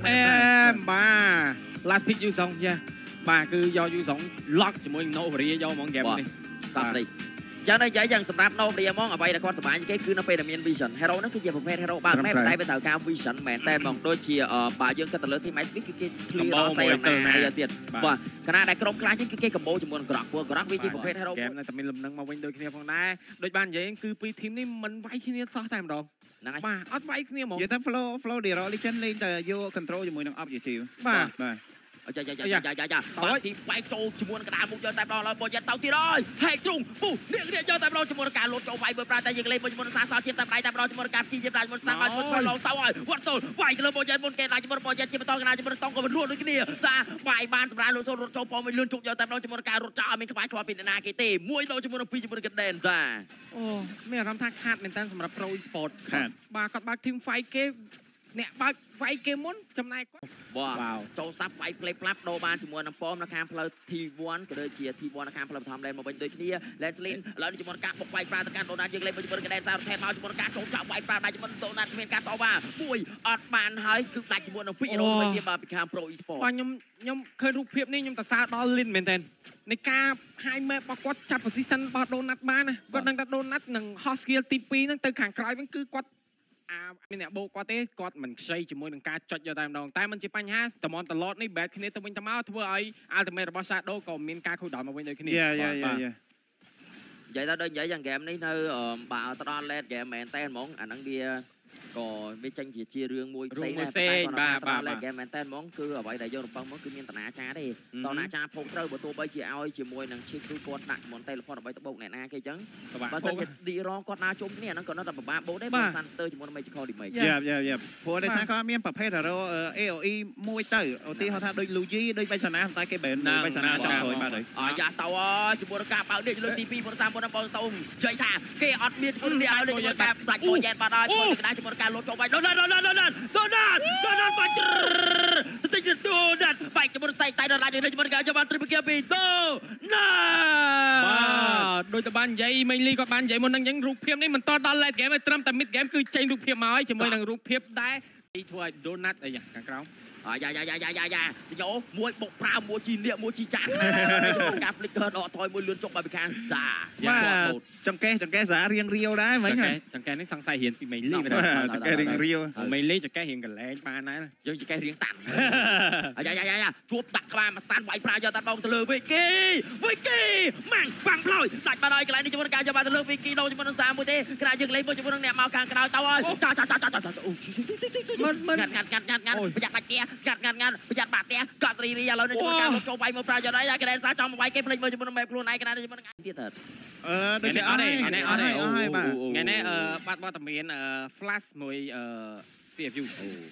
บ้า last pick ยูสองใช่บ้าคือยอยูสองล็อกจมูกโนบรียอมองแกมนี่ตัดเลยจะได้ยังสำหรับโนบรีมองเอาไปแต่ความสบายยังคือนักเป็นเมียนวิชั่นเฮโร่นั่นคือเจ้าประเภทเฮโร่บ้างแม่ได้เป็นสาวการวิชั่นแมนแต่มองโดยเชียป่ายังก็ตะลึงที่ไม้สปิกคือคลีออใส่มาเตียนว่าขณะได้กรมกลางยังคือกัมโบจมูกกรอกพวกกรอกวิจิประเภทเฮโร่แกมน่าจะมีลำนังมาวิ่งโดยเคียร์ฟองได้โดยบ้านใหญ่คือปีทีมนี่มันไว้ที่นี่ซอแต่ดองบ้าอัดไว้ที่นี่หมดอย่าทำ flow เดี๋ยวเราลิชันเล่นแต่โย่ control จมูกน้องอัพอยู่ทีบ้าอย่าทีไปโจจมูกกระดาษมุกเจอแต่เราบอลยันเต่าที่ร้อยให้ตรงปุ๊บเนี่ยเจอแต่เราจมูกการลดโจไปเบอร์ปลายแต่ยังเล่นบอลจมูกซาซาเทียมแต่ปลายแต่เราจมูกการที่เทียมปลายจมูกซาซาจมูกลองเต่าวัดโซนไหวกันเลยบอลยันบอลเกลายจมูกบอลยันจิ้มต้องกันนะจมูกต้องกันรวดด้วยกันเนี่ยซาไหวบานสบายลดโซนรถโจพอไม่ลื่นจุกเจอแต่เราจมูกการรถจ้ามีขบายขวาปิดนาเกตีมวยเราจมูกปีจมูกกระเด็นซาโอ้ไม่รำท่าคาดเป็นตั้งสำหรับโปรอีสปอร์ตบ้ากับบาทีมไฟเกมเนี่ยบาไฟเกมมุนจำนายก็ว้าวโจซับไฟเพลย์พลับโดบานจมูกน้ำป้อมนะครับเพลย์ทีวันก็เลยเชียร์ทีวันนะครับเพลย์ทำแรงมาเป็นโดยที่แลนสลินแล้วจมูกการปกไฟปลาตะการโดนัทยังเล่นจมูกกระเด็นซาแทนมาจมูกการโจจับไฟปลาได้จมูกโดนัทเป็นการต่อว่าบุยอัดมันหายคือได้จมูกน้ำปีโดนไปเทียบมาเป็นการโปรอีสปอร์ตว่ายมเคยรูปเพียบนี่ยมตัดซาดอลลินเหมือนกันในการให้แม่ปกวดจับโพซิชันบอลโดนัทมานะก็ดังโดนัทหนึ่งฮอสเกียร์ตีปีนั่งเตะขังกลายมันคือกวดเนี่ยโบกอเต้กอดเหมือนใช้จมูกหนึ่งการจดยาตามดองแต่มันจะปัญหาแต่มอนตลอดนี่แบบคืนนี้ตัวมันจะมาทั่วไอ้อัลติเมทบอสซาโดก็มีการคุยดอกมาเป็นโดยคืนนี้ vậy ta đơn giản dàn game đấy nơi bảo ta đón lên game mẹ tên món ảnh ăn bia còn bên tranh chỉ chia riêng mùi xe ba lên game mẹ tên món cứ ở vậy đại dương phong món cứ miên tận á cha đi tao nã cha phong trâu bữa tôi bây chỉ ao chỉ mùi nàng chi cứ con đặt món tay là con ở vậy tao bụng này na cái trắng và sân đi ro con na trúng nè nó còn nó tập ba bố đấy ba sunster chỉ muốn mày chỉ coi đi mày dạ phù đây sáng có miên tập hay là đâu AOE mùi tử ở tí họ tha đôi Luigi đôi bay sana tay cái bền bay sana trong thôi ba đấy dạ tao chỉ muốn cạp bao điện lên TV muốn tam muốn bao tao chơi thả cái ọt miên muốn đi ao để muốn cạp đặt mùi chèn vào đây muốn cái chỉ muốn cạp lột cho bay Donat bay tinh Donat bay cho muốn say tay Donat để cho muốn cạp cho bạn triple kill bị Donat โดยตะบันใหญ่ไม่ลีก็บันใหญ่มันยังรูปเพียบนี่มันต่อดันเลยแกไม่ตรำแต่มิดแกมคือใจรูปเพียบมาไอ้จะไม่ดังรูปเพียบได้ไอ้ถ้วยโดนัทอะไรอย่างกลางกลาง dạ nhổ muối bột pra muối chi niệm muối chi chán cặp lịch cờ đỏ thôi muối lươn chọc bài bị can giả trong cái giá riêng riêu đấy mấy ngày trong cái nó sang sai hiện thì mày ly về trong cái riêng riêu mày ly cho cái hiện gần lẽ ba này nhưng cho cái riêng tặng dạ chuột đặt ba mà stand white pra cho ta bông từ lừa Vicky mang bằng lôi đặt ba đây cái này đi cho mình cao cho ba từ lừa Vicky đâu cho mình ra muối thế cái này dừng lấy muối cho mình nẹp màu càng cái nào tao ơi ngăn bây giờ đặt kia ngăn bây giờ bạn té cọt rì rì rồi nó cho cao cho bay một giờ đấy cái đèn sáng trong bay cái plei cho mình mẹp luôn này cái này cho mình tiếp thật ngày này bạn bao tầm miền flash mùi CFU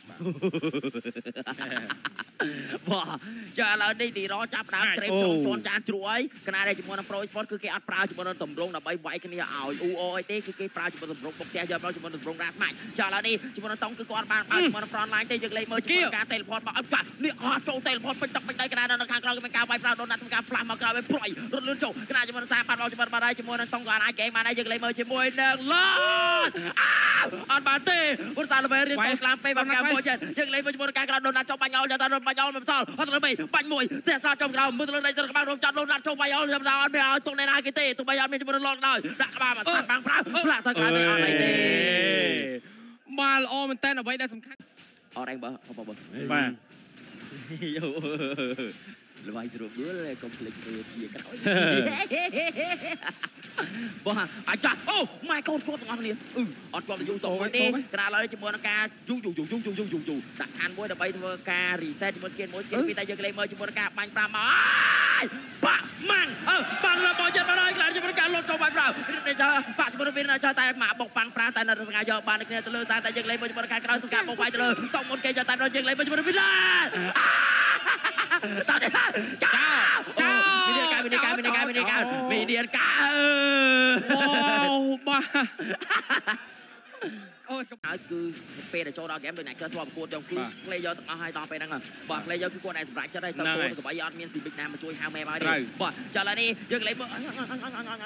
bỏ chờ là đi thì nó chắp đá treo trốn trốn chan chuối cái này chỉ muốn pro sport cứ cái áp prao chỉ muốn tầm rong là bay bay cái này ảo uo tê cái prao chỉ muốn tầm rong bọc té giờ prao chỉ muốn tầm rong ra mạnh chờ là đi chỉ muốn tông cứ con ban chỉ muốn front line tê dừng lấy mới chỉ muốn cá teleport bảo cảนี่โจteleportไปตักไปได้กันนะข้างเราเป็นการไปpraoโดนนัดเป็นการฟลัมมาเราไปปล่อยรถเลื่อนโจcái này chỉ muốnซาปันเราchỉ muốnมาได้chỉ muốnตองก่อนไอ้เกมมาได้dừng lấy mới chỉ muốnหนึ่งล้านอันบาเต้บุษราเลยเรียนกลางไปแบบการโปรเจกต์dừng lấy mới chỉ muốnการโดนนัดโจปัญญาจะโดนปัญญามันsao họ tụi mày bắn mùi để sao trongเรามือตัวไหนจะกระบังรวมจัดลงนัดโจปัญญาเราไม่เอาตรงในนากิเต้ตัวปัญญาไม่จะมันลองได้ดักมาสั่งบังพระสังกัดไม่เอาไหนเต้มาโอ้มันเต้นเอาไว้ได้สำคัญเอาแรงเบอร์เอาเบอร์มาเลยไปจุดเบื่อเลยคอมเพล็กซ์เลยที่กันบ่ฮะอาจารย์โอ้ไม่เขาโคตรงานนี้อดก่อนอยู่ต่อวันนี้กระดาษเราจะมวนการอยู่ดักอันมวยเดี๋ยวไปการรีเซ็ตมวยเกณฑ์ปีตาเยอะเลยมวยจะมวนการบังปรามปะมันบังระเบิดจะมาได้กระดาษจะมวนการลดตัวบังปรามนี่จะปะจะมวนวินจะตายหมาบอกบังปรามแต่ในทางการเยอะบานในเนี่ยตะลึงแต่เยอะเลยมวยจะมวนการกระดาษสุการบอกไปตะลึงต้องมวนเกณฑ์จะตายเราเยอะเลยมวยจะมวนวินตอนนี้เจ้ามีเดียนการโอ้บ้าโอ้គឺពេលដែលចូលដល់ហ្គេមដូចអ្នកចូលធ្លាប់ប្រកួតចឹងគឺ player ទាំងអស់ឲ្យដល់ពេលហ្នឹងបាទ player គឺគាត់ឯងសម្រាប់ចិត្តហើយទៅចូលទៅបីអត់មានទីបិចណាមកជួយហៅមេបាយទេបាទចាឥឡូវនេះយើងលេងមើលប្រាច់ទីខន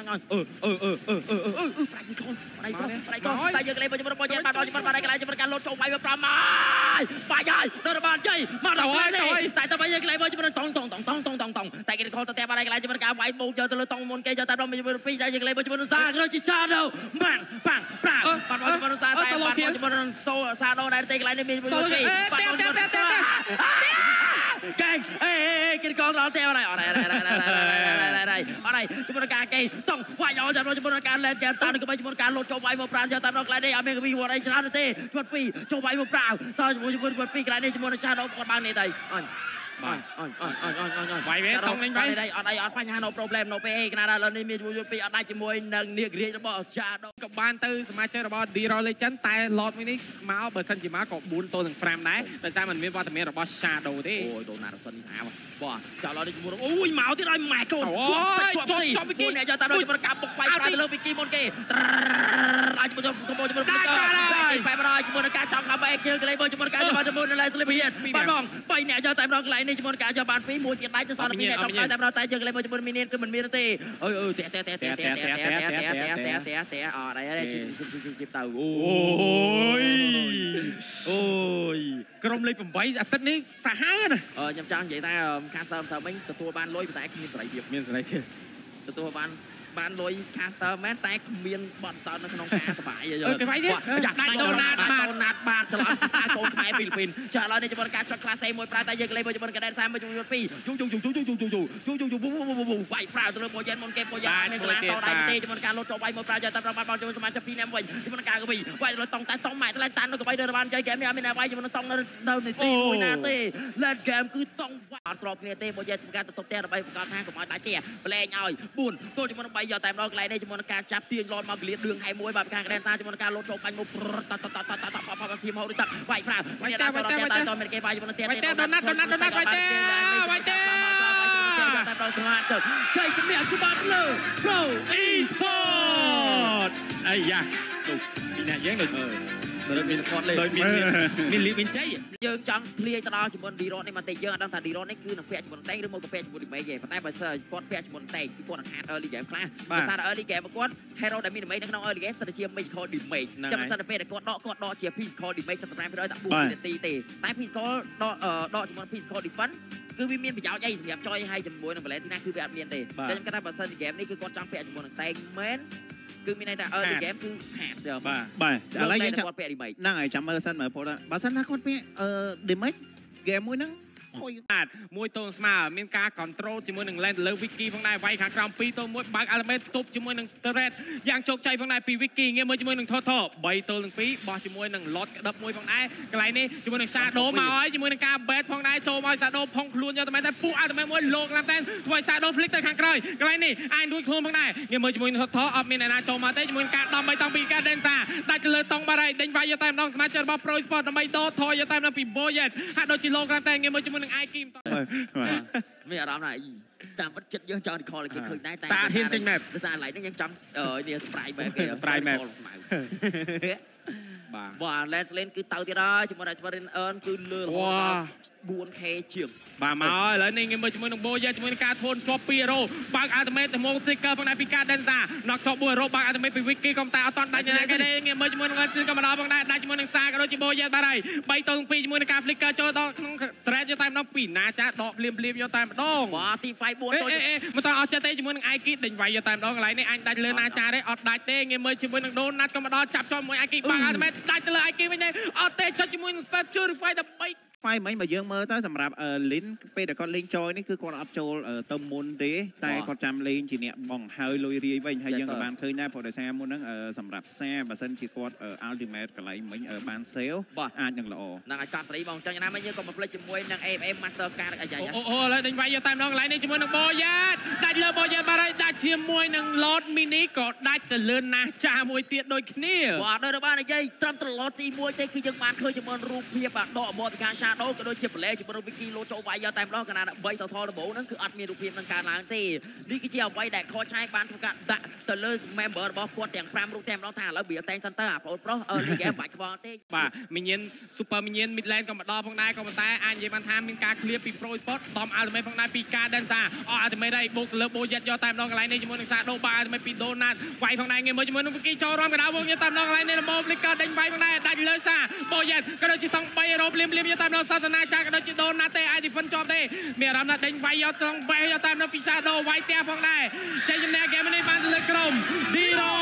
តែយើងលេងមើលជំរុំបោះយើងបានដល់ជំរុំបានកន្លែងជំរុំការលោតចូលបាយមក5ហើយបាយហើយទៅបានជ័យមកដល់ហើយតែទៅបីយើងលេងមើលជំរុំតង់តែគេខលទៅតែបានកន្លែងជំរុំការវាយបោកយកទៅលើតង់មុនគេយកតែដល់ជំរុំ2តែយើងលេងមើលជំរុំសាក្រោយជាសាដោប៉ាំប្រាបាត់ជំរុំសាតែបាត់ជំរុំសូសាដោដែរទេកន្លែងនេះមានមួយគេបាត់ជំរុំកែងគេកងដល់តែអត់ហើយជំរុំការគេតង់វាយយកចាំជំរុំការលែនចាំតាមនឹងជំរុំការលោតចូលវាយមកប្រាំយកតាមដល់កន្លែងនេះអត់មានវិវត្តអីច្រើនទេជំរុំ2ចូលវាយមកប្រាំសល់ជាមួយ2កន្លែងនេះជំរុំសាដោគាត់បាននេះទៅបាយវេតង់វិញបាយអត់អីអត់បញ្ហា no problem no ពេលគណៈដល់នេះមានមួយពីអត់ដាច់ជាមួយនឹងនាគរាជរបស់អាយ៉ាដក៏បានទៅសមាជិករបស់ D-Roll Legend តែ lot មួយនេះមកបើសិនជាមកក៏4ទល់នឹង5ដែរតែតែมันមានវត្តមានរបស់ Shadow ទេអូយដូណារ៉ាសិននេះស្អាតបាទចាឡោនេះជាមួយអូយមកទៀតឲ្យម៉ែកូនជាប់ពីគីអ្នកយកតាមដល់ប្រកាបបុកបាយប្រាទៅលើពីគីមុនគេអាចជាមួយកម្ពុជាជាមួយបែបរយជាមួយនឹងការចង់ដើម្បីជើងកលេបើជាមួយការជាមួយនៅលើស្លីបហ៊ីនបាទបង3អ្នកយកតាមដល់កន្លែងនេះជាមួយការយកបាន2មួយទៀតដៃទៅសល់2អ្នកចង់តាមដល់តែជើងកលេបើជាមួយមានគឺមិនមានទេអើតែអត់ហើយជីបទៅអូយក្រុមលេខ8អាទិត្យនេះសាហាវណាខ្ញុំចង់និយាយថាខាសតើមវិញទទួលបានលុយតែគ្មានសេរីភាពទទួលបានលុយ caster មែនតែគ្មានបទសោតនៅក្នុងការសបាយយល់គេវាយទៀតចាក់ដាច់ដូណាតបាទច្រឡំសាកូនខ្មែរហ្វីលីពីនចាឥឡូវនេះជាមួយការចុច class A មួយប្រើតែយើងលេងជាមួយកណ្ដែត30ជាមួយ2វាយប្រើទៅលើបូយ៉ែនមុនគេបូយ៉ែនមានកន្លះតដៃទេជាមួយការលោតចូលវាយមកប្រើយកតាមបានជាមួយសមាជិក2នាក់វិញជាមួយការកវីវាយទៅតង់តែតង់ម៉ែថ្លៃតាន់នៅកវីទៅបានជ័យហ្គេមនេះអត់មានអ្នកវាយជាមួយតង់នៅនីតិមួយណាទេ let game គឺតង់វាយអត់ស្របគ្នាទេបូយ៉ែនធ្វើការទៅទប់ផ្ទះដើម្បីបង្កើតថាកុំឲ្យដាច់ទេប្លែងឲ្យ4ទល់ជាមួយយកតែម្ដងកន្លែងនេះជាមួយនឹងការចាប់ទាញលនមកកលៀតរឿងហើយមួយបាទខាងកណ្ដែនសាជាមួយនឹងការលោតចូលបាញ់មកប៉សៀមហូរទឹកវាយប្រើវាយដល់តែតមិនគេវាយជាមួយនឹងទៀតដូណាត់វាយទេតែដល់ស្ងាត់ទៅជ័យជំនះគឺបានលើ Pro Esport អាយ៉ាទៅពីអ្នកយើងដូចដោយមានគាត់លេងដោយមានលីវិនជ័យយើងចង់ធ្លាយទៅដល់ជាមួយ D-Roll នេះមកតែយើងអត់ដឹងថា D-Roll នេះគឺនឹងពាក់ជាមួយតែងឬមកក៏ពាក់ជាមួយ Remake ទេប៉ុន្តែបើសិនគាត់ពាក់ជាមួយតែងគឺគាត់នឹងខាត early game ខ្លះបើថា early game របស់គាត់ hero ដែលមាន Remake នៅក្នុង early game សិតតែជា magical damage ចាំមិនសិនតែពេលដែលគាត់ដកជា physical damage 75%តែ4នាទីទេតែ physical ដកជាមួយ physical defense គឺវាមានប្រយោជន៍អីសម្រាប់ចយឲ្យជាមួយនឹង Valentina គឺវាអត់មានទេតែខ្ញុំគិតថាបើសិនជា game នេះគឺគាត់ចង់ពាក់ជាមួយនឹងតែងមែនគឺមានន័យថាearly game គឺខាតបាទឥឡូវយើងគាត់ពាក់ remake ហ្នឹងហើយចាំមើលសិនមើលព្រោះបើសិនថាគាត់ពាក់damage game មួយហ្នឹងហុយបាទមួយទល់ស្មើមានការ control ជាមួយនឹង land លើ wiki ផងដែរវាយខាងក្រោម2ទល់1បើក element ទប់ជាមួយនឹង turret យ៉ាងជោគជ័យផងដែរពី wiki ងាកមើលជាមួយនឹង total 3ទល់នឹង2បោះជាមួយនឹង lot ក្តឹបមួយផងដែរកន្លែងនេះជាមួយនឹង shadow មកហើយជាមួយនឹងការ bet ផងដែរចូលមក shadow ផុងខ្លួនយកតែពុះ element មួយលោកឡើងតែធ្វើឲ្យ shadow flick ទៅខាងក្រោយកន្លែងនេះអាយរួចខ្លួនផងដែរងាកមើលជាមួយនឹង total អត់មានអ្នកណាចូលមកទេជាមួយនឹងការដំបីតង់ពីការ densa ដាច់លើតង់បារៃដេញវាយយកតែម្ដងសមាជិករបស់ pro sport ដើម្បីដកថយយកតែម្ដងពី boyet ហាក់ដូចជាលោកឡើងតែងាកមើលជាមួយនឹង ai kim មានអារម្មណ៍ថាតាមពិតចិត្តយើងចង់ recall គេឃើញដែរតែតាហ៊ានចេញ map ភាសាឡៃនេះយើងចង់នេះ sprite map គេ sprite map បាទ last lane គឺទៅទៀតហើយជាមួយនឹង sprint earn គឺលើរហូតដល់ 4k ជាងបាទមកឥឡូវនេះងាកមើលជាមួយនឹង boyet ជាមួយនឹងការធូនជាប់2 hero បើក ultimate ទៅមក sticker ផងដែរពីការ densa knock ជាប់1 hero បើក ultimate ពី wiki ក៏តែអត់តាន់ដាច់ណាគេទេងាកមើលជាមួយនឹង lane ក៏ម្ដងផងដែរដាច់ជាមួយនឹងសាក៏ដូចជា boyet បាទហើយ3ទៅ2ជាមួយនឹងការ flicker ចូលដល់ក្នុង thread យកតែម្ដងពីណាចាដកភ្លាមយកតែម្ដងបាទទី5 4ទៅមិនต้องអស់ចិត្តទេជាមួយនឹង Aiki ដេញវាយយកតែម្ដងកន្លែងនេះអញដាច់លើណាចាទេអត់ដាច់ទេងាកមើលជាមួយនឹង Donut ក៏ម្ដងចាប់ជាប់មួយ Aiki បើក ultimate ដាច់ទៅលើ Aiki វិញទេអត់ទេចុចជាមួយនឹង Spell Purify ដើម្បីហ្វាយមិញបើយើងមើលទៅសម្រាប់លីនពេលដែលគាត់លេងចយនេះគឺគាត់អត់ចូលទៅមុនទេតែគាត់ចាំលេងជាអ្នកបងហើយលុយរាយវិញហើយយើងក៏បានឃើញដែរព្រោះដោយសារមុនហ្នឹងសម្រាប់សាបើសិនជាគាត់ ultimate កន្លែងមិញបាន sale អាចនឹងល្អហ្នឹងហើយកត់ស្រីបងចឹងណាមិញយើងក៏មកផ្លេចជាមួយនឹង AFM Master Card អាយ៉ាអូឥឡូវដេញវាយយកតែម្ដងកន្លែងនេះជាមួយនឹង Boyet ដាច់លើ Boyet បាទហើយដាច់ជាមួយនឹង Lord Mini ក៏ដាច់ទៅលឿនណាស់ចាមួយទៀតដូចគ្នាបាទដោយបាននិយាយត្រឹមត្រឡប់ទី1ទេគឺយើងបានឃើញជាមួយរូបភាពដកអបតពីខាងដូក៏ដូចជាប្លេជាមួយនឹងវិគីឡូចូលវាយយកតែម្ដងកណា3ទៅថលដំបូងហ្នឹងគឺអត់មានរូបភាពនឹងការឡើងទេនេះគឺជាអ្វីដែលខតឆាយបានធ្វើការដាក់ទៅលើ member របស់គាត់ទាំង5រូបតែម្ដងថាឥឡូវវាតែងសិនទៅអាប្អូនប្រុសលីហ្គេមបាច់ខ្វល់ទេបាទមីញៀន super មីញៀន mid lane ក៏មកដល់ផងដែរក៏ប៉ុន្តែអាចនិយាយបានថាមានការ clear ពី pro sport តំ ultimate ផងដែរពីការ Densa អស់ ultimate ហើយបូកលើបូយយកតែម្ដងកន្លែងនេះជាមួយនឹង Shadow បាទ ultimate ពី Donut វាយផងដែរងារមួយជាមួយនឹងវិគីចូលរំកណ្ដាលវងយកតែម្ដងកន្លែងនេះរបប Flicker ដេញវាយផងដែរដាច់លើសាបូយក៏ដូចជាសង3រោបលៀមយកតែម្ដងសាសនាចាក៏ដូចជា Donut ទេអាច defend ជាប់ទេមានអារម្មណ៍ថាដេញវាយយកក្នុងបេះយកតែម្ដងពី Shadow វាយផ្ទះផងដែរចេញចំណែក game នេះបានទៅលើក្រុម Dino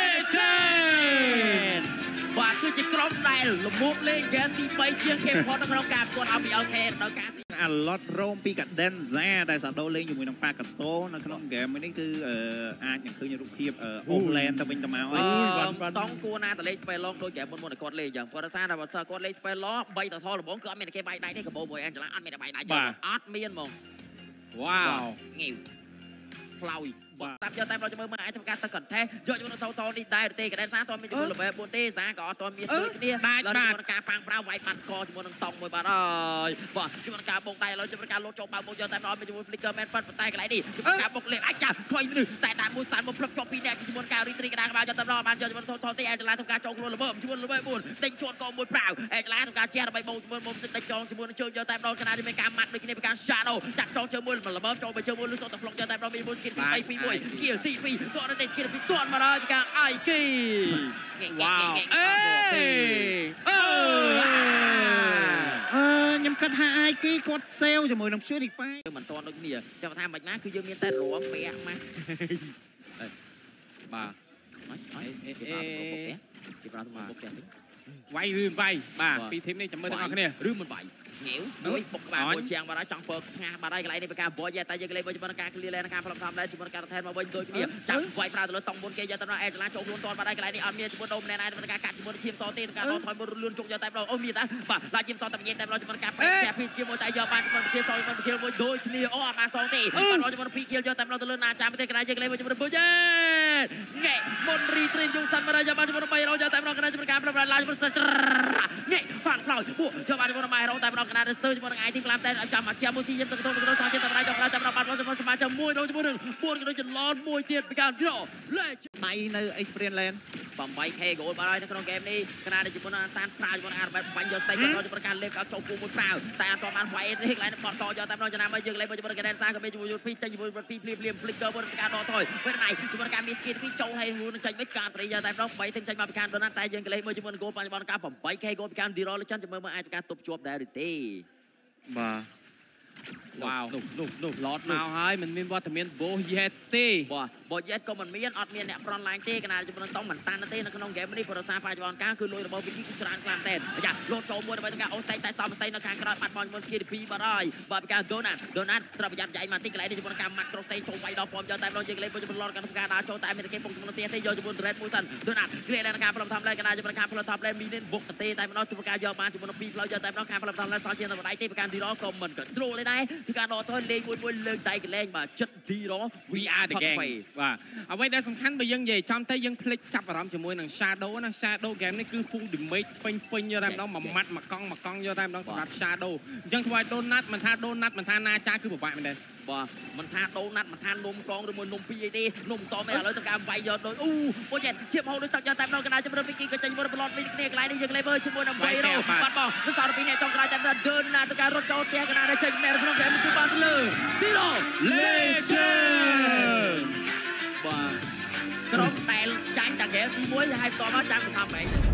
Legend បាទគឺជាក្រុមដែលលំមុខលេងហ្គេមទី3ជាងគេផុតនៅក្នុងការប្រកួត RPLK នៅការអាឡុតរ៉ូមពីកាដេនហ្សាដែលសាដូលេងជាមួយនឹងប៉ាកាតូនៅក្នុងហ្គេមនេះគឺអាចនឹងឃើញរូបភាពអូសឡែនទៅវិញទៅមកហើយតង់គួរណាតលេង spell lock ដូចហ្គេមមុនគាត់លេងយ៉ាងគាត់ថាបើគាត់លេង spell lock 3ទៅថលដំបងគឺអត់មានគេបាយដៃទេកបោមួយអេនចឡាអត់មានបាយដៃអត់មានហ្មងវ៉ាវងាវផ្លោយតាមយកតែเราจะមើលអាចធ្វើការទៅកន្ទះយកជាមួយនឹងតូនេះដែរទេកដែនសាតមានជាមួយ level 4ទេសាក៏អត់ទាន់មានដូចគ្នាបាទជាមួយនឹងការប៉ាំងប្រាវវាយបាត់កជាមួយនឹងតង់មួយបាទអើយបាទជាមួយនឹងការបុកដៃឥឡូវជាមួយនឹងការលោតចូលបើបុកយកតែម្ដងជាមួយ flicker man ប៉ុន្តែកន្លែងនេះជាមួយការបុកលេងអាចចាស់ខ្វៃមនុស្សតែតាមមួយស្តានមកផ្លឹកជាប់ពីអ្នកជាមួយការរីត្រីកណ្ដាលក្បាលយកតែម្ដងបានយកជាមួយនឹងតូទេអេចឡាធ្វើការចូលខ្លួនល្មើជាមួយ level 4ដេញជាន់កមួយប្រាវអេចឡាធ្វើការជះដើម្បីបោកជាមួយមុំដេញចងជាមួយនឹងជើងយកតែម្ដងកណ្ដាលមានការម៉ាត់ដូចគ្នាពីការ shadow ចាក់ចងជើងមួយល្មើចូលไปជើងមួយលុះសូតតែផ្លុកយកតែម្ដងមានមួយ skin 2 2 1 kill ទី2តោះតែ skin ពីតន់មកដល់ការអៃគីវ៉ាវអេខ្ញុំគិតថាអាយគីគាត់សេវជាមួយនឹង Shurify មិនតន់ដូចគ្នាចាំថាមិនណាគឺយើងមានតែរំពាក់ម៉ាស់បាទគេប្រើទៅមកបុកផ្ទះវាយឬវាយបាទពីធីមនេះចាំមើលទាំងអស់គ្នាឬមិនវាយងាវមួយបុកក្បាលមួយជាងបាត់ហើយចង់ពើឆ្ងាស់បាត់ហើយកន្លែងនេះเป็นការបយតែយើងលេងជាមួយនឹងការ clear lane ការផ្លំតាមដែរជាមួយនឹងការថែមមកវិញដូចគ្នាចាំវាយប្រើទៅលើតង់មុនគេយកទៅដល់អេចឡាចូលខ្លួនតបាត់ហើយកន្លែងនេះអត់មានជាមួយដូមណែនឯការកាត់ជាមួយឈាមសទេការដកថយមុនលឿនជុកយកតែម្ដងអូមានតាបាទឡាឈាមសតែញ៉ែតែម្ដងជាមួយការពេកពី skill មួយតែយកបានជាមួយវិធីសងវិធីមួយដូចគ្នាអូអត់បានសងទេបាទជាមួយពី kill យកតែម្ដងទៅលើណាចាំទេកន្លែងយើងលេងជាមួយបុយងែមុនរីត្រីយងសិនមកយកបានជាមួយ3រោយកតែម្ដងកន្លែងជាមួយការផ្លំឡាយជាមួយងែផាំងផ្លោពួកយកបានជាមួយម៉ៃរោតែម្ដងកន្លែងស្ទើជាមួយនឹងឯទីក្លាប់តែចាំមកជាមួយទីយើងទៅទៅសោះចិត្តតែចាំបានជាមួយសមាជិកមួយដូចជាមួយនឹង4ក៏ដូចជាឡនមួយទៀតពីការរលេខដៃនៅ experience lane 8k ហ្គោលបានហើយនៅក្នុងហ្គេមនេះកណាជាមួយនឹងតានប្រាវជាមួយនឹងអាបែបបាញ់យកស្តេកទៅប្រការលេខចូលគូមួយប្រាវតែអត់បានវាយទេកន្លែងបត់តយកតែម្ដងចំណាំមកយើងលេខជាមួយនឹងកណ្ដាលសាក៏មានជាមួយពីចេញជាមួយពីភ្លាម flicker មួយការដកថយពេលណៃជាមួយការមាន skin ពីចូលហើយនឹងចេញវិញការស្រីយកតែម្ដង3ទាំងចេញមកពីការដូណាត់តែយើងលេខមួយជាមួយនឹងហ្គោលបញ្ញបានការ 8k ហ្គោលពីការ Dino Legend ជាមួយមើលអាចការទប់ជាប់ដែរឬទេបាទវ៉ាវនោះឡតមកហើយមិនមានវត្តមានបូយេតទេបាទបូយេតក៏មិនមានអត់មានអ្នក front line ទេកណាជាមួយនឹងតង់មិនតាន់ទេនៅក្នុង game នេះព្រោះសារបច្ចុប្បន្នកាលគឺលុយរបស់វិគីគឺច្រើនខ្លាំងតែចាលោតចូលមួយដើម្បីការអូសតែសំតែនៅខាងក្រោយបាត់បង់ជាមួយ skill 2បាត់ហើយបាទពីការ Donut ត្រូវប្រយ័ត្នចាយមកទីកន្លែងនេះជាមួយនឹងការម៉ាត់ក្រោសតែចូលវាយដល់ពំយកតែម្ដងយើងលេងជាមួយឡតការការដើរចូលតែមានគេពុកជាមួយទៀតទេយកជាមួយ Red មួយសិន Donut គ្រានៅការផ្លំថំលេកណាជាមួយនឹងការផ្លំថំលេមីនិនបុកទេតែម្ដងធ្វើការយកបានជាមួយនឹង2ផ្លូវយកតែម្ដងការផ្លំថំលេសោះជានៅបណ្ដៃទេពីការ Dino ក៏មិន control ទេដែរគឺការដកថយលេងមួយលើកដៃកលែងបាទចិត្ត Dino we are the gang បាទអ្វីដែលសំខាន់បើយើងនិយាយចំទៅយើងភ្លេចចាប់អារម្មណ៍ជាមួយនឹង Shadow ណា Shadow game នេះគឺ full damage ពេញយកតែម្ដងមួយម៉ាត់មួយកង់យកតែម្ដងសម្រាប់ Shadow អញ្ចឹងធ្វើឲ្យ Donut មិនថា Donut មិនថាណាចាគឺពិបាកមែនទេបាទមិនថា Donut មិនថានំកងឬមួយនំពីអីទេនំសមែនឥឡូវទៅការវាយយកដូចអូពួកចេះជៀបហូរដូចទឹកយកតែម្ដងកណ្ដាលជំរឿនពីគីក៏ចេញមកប្លត់វិញគ្នាកន្លែងនេះយើងលេងមើលជាមួយនឹង3រោបាត់បោះគឺសារពីអ្នកចុងក្រោយតែដើរណាទៅការរត់ចូលផ្ទះកណ្ដាលដែលចេញនៅក្នុងហ្គេមគឺបានទៅលើ Dino Legend បាទក្រុមដែលចាញ់តាហ្គេមទី1ហើយបន្តមកចាំទៅថាម៉េច